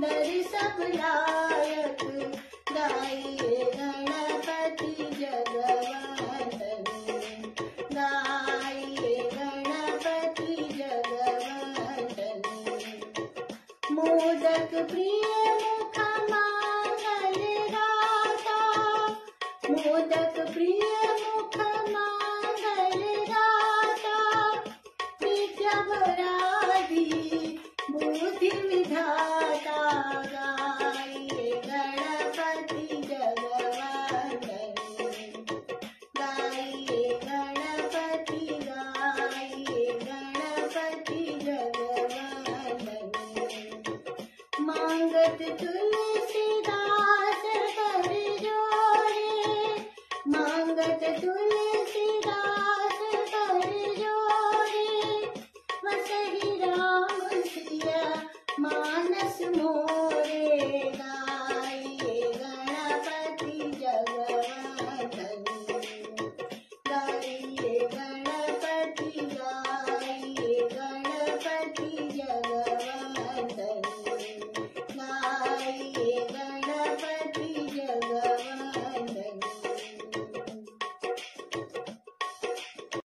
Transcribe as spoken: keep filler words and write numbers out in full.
सुंदर सब लायक, गाइए गणपति जगवंदनी, गाइए गणपति जगवंदनी। मोदक प्रिय मुख मांगल दाता, मोदक प्रिय मुख मांगल दाता, विद्या वराधि बुद्धि विधाता, गाइए गणपति जगवंदनी, गाइए गणपति, गाइए गणपति जगवंदनी। मांगत तुल